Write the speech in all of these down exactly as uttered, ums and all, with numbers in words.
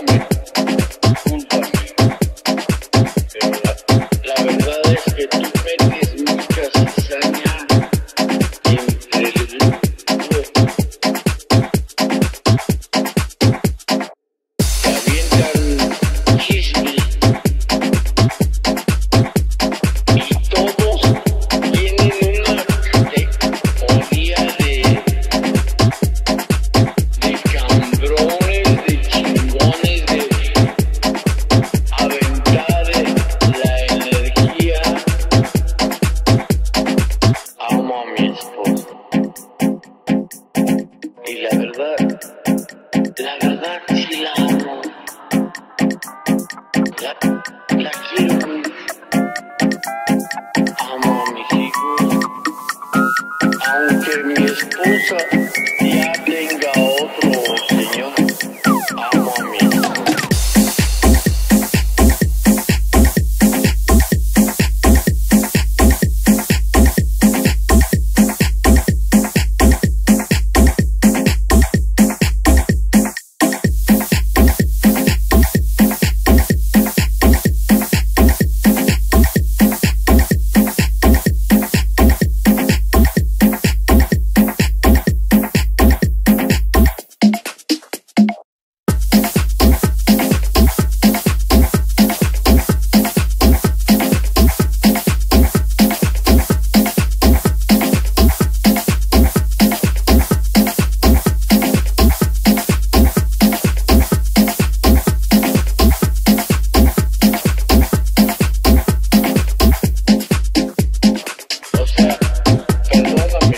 Perdóname, discúlpame, pero la, la verdad es que tú metes mucha cizaña entre el grupo. Te avientan chisme y todos tienen una categoría de, de cambrones, de chingones, de aventar la energía. Amo a mi esposa y la verdad, la verdad sí la amo, la, la quiero mucho. Amo a mis hijos, aunque mi esposa ya tenga otro señor. Amo a mi esposa. O sea, perdóname,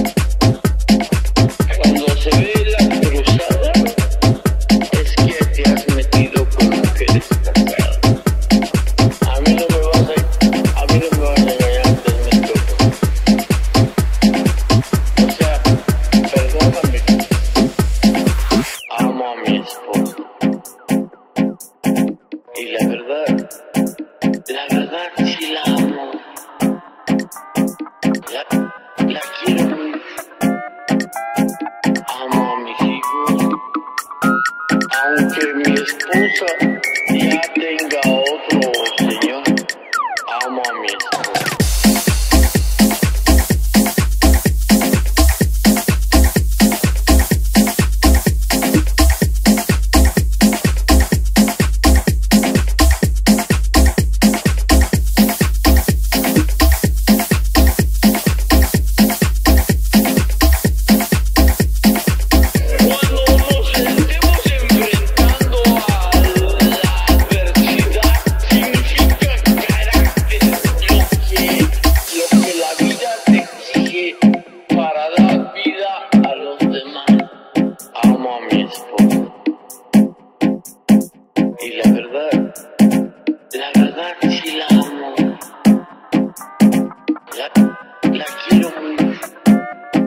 cuando se ve la cruzada es que te has metido con mujeres casadas. A mí no me vas a, a mí no me vas a engañar, Ernesto. O sea, perdóname, amo a mi esposa y la verdad, la verdad sí la amo. La, la quiero mucho. Amo a mis hijos, aunque mi esposa ya tenga otro señor. Amo a mi esposa. Y la verdad, la verdad sí la amo. La, la quiero mucho. Amo a mis hijos, aunque mi esposa ya tenga otro señor. Amo a mi esposa. Y la verdad, la verdad sí la amo. La quiero mucho. Amo a mis hijos, aunque mi esposa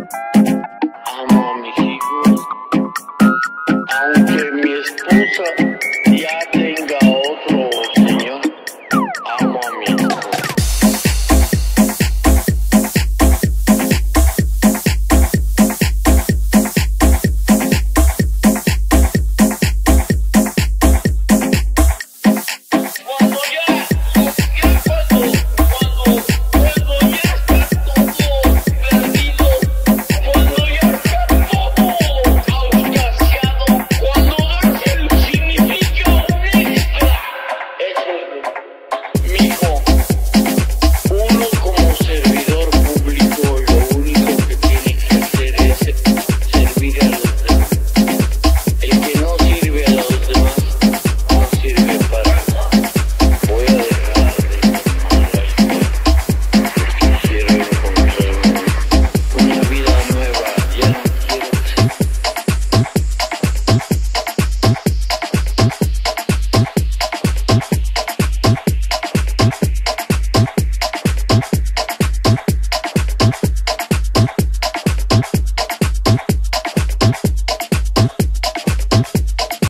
Garcia.